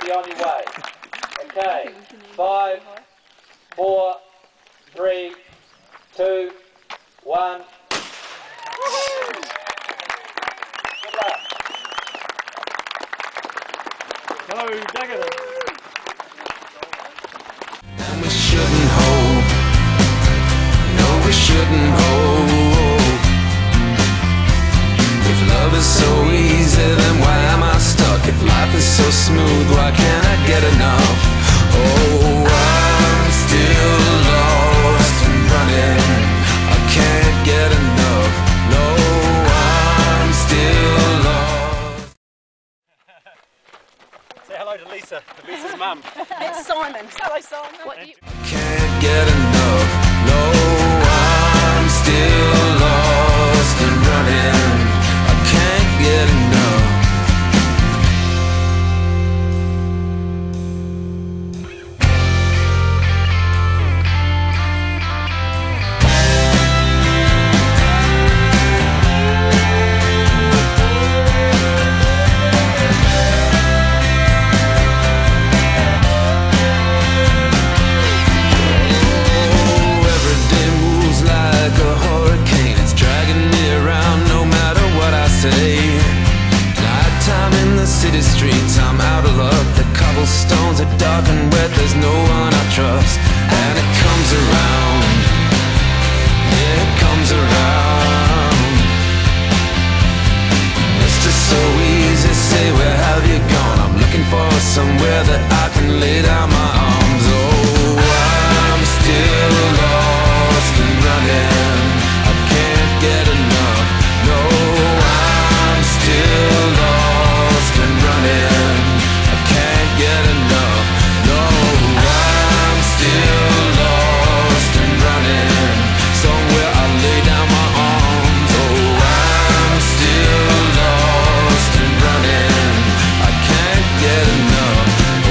be on your way. Okay, 5, 4, 3, 2, 1. Good luck. Hello, Dagenham. And we shouldn't hope. No, we shouldn't hope. If love is so easy, then why am I stuck? If life is so smooth, why can't I get enough? Oh, I'm still lost and running. I can't get enough. No, I'm still lost. Say hello to Lisa, Lisa's mum. It's Simon. Hello, Simon. What do you... Can't get enough. No, I'm still lost and running. I can't get enough. City streets, I'm out of luck. The cobblestones are dark and wet. There's no one I trust. And it comes around. Yeah, it comes around. It's just so easy to say, where have you gone? I'm looking for somewhere that I can lay down my arms. Oh, I'm still lost and running. I can't get enough. No, I'm still lost and running. I can't get enough. No, I'm still lost and running. Somewhere I lay down my arms. Oh, I'm still lost and running. I can't get enough.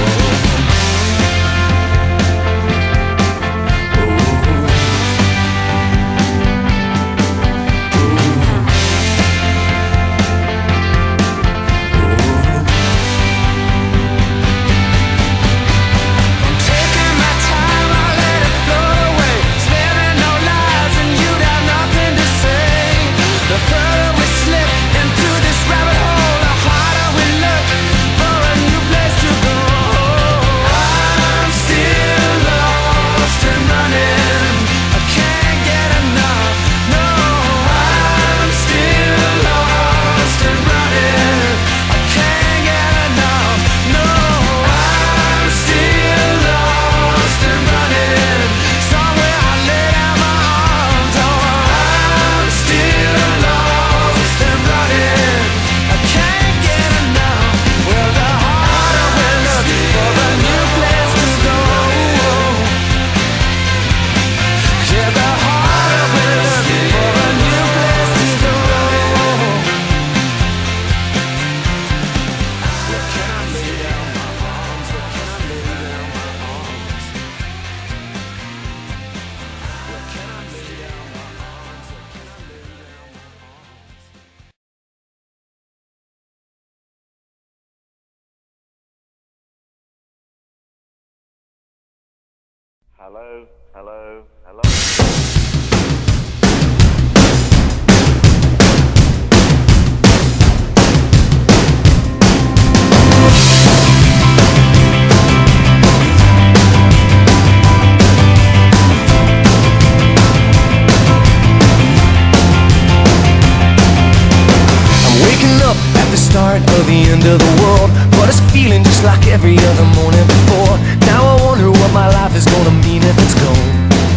Hello, hello, hello. Start of the end of the world, but it's feeling just like every other morning before. Now I wonder what my life is gonna mean if it's gone.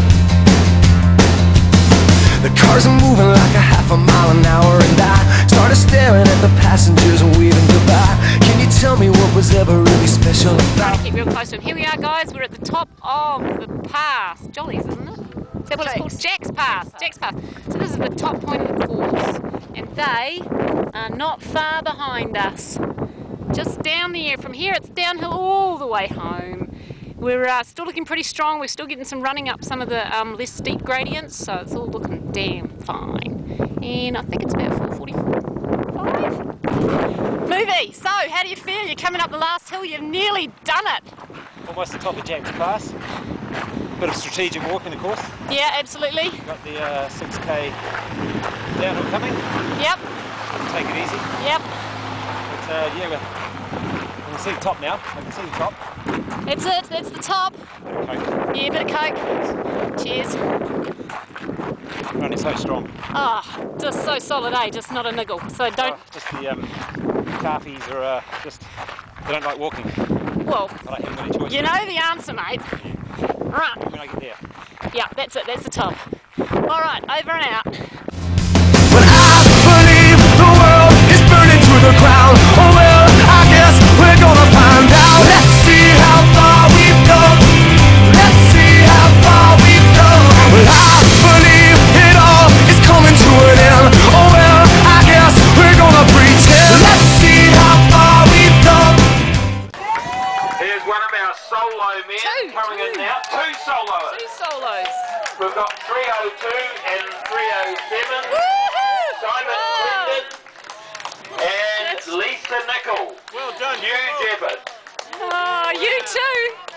The cars are moving like a half a mile an hour, and I started staring at the passengers and waving goodbye. Can you tell me what was ever really special about? Trying to get real close to him. Here we are, guys. We're at the top of the pass. Jollies, isn't it? Is that what it's called? Jack's Pass. Jack's Pass. So this is the top point of the course, and they are not far behind us. Just down the air. From here, it's downhill all the way home. We're still looking pretty strong. We're still getting some running up some of the less steep gradients, so it's all looking damn fine. And I think it's about 4:45. Movie. So, how do you feel? You're coming up the last hill. You've nearly done it. Almost the top of Jack's Pass. Bit of strategic walking, of course. Yeah, absolutely. Got the 6k downhill coming. Yep. Take it easy. Yep. But yeah, I can see the top now. I can see the top. That's it. That's the top. Bit of coke. Yeah, bit of coke. Cheers. Running so strong. Oh, just so solid, eh? Just not a niggle. So don't. Just the calfies are just, they don't like walking. Well, I don't have any choice. you know the answer, mate. Right. When I get there. Yeah, that's it. That's the top. All right, over and out. But I believe the world is burning to the ground. Oh well, I guess we're gonna find out. Let's see how far we've come. Let's see how far we've come. Well, I believe it all is coming to an end. Oh well, I guess we're gonna pretend. Let's see how far we've come. Here's one of our solo men coming in now. Two soloers. Two solos. We've got 302 and 307. Simon Clinton and Lisa Nichol. Well done. Huge effort. Oh, you too.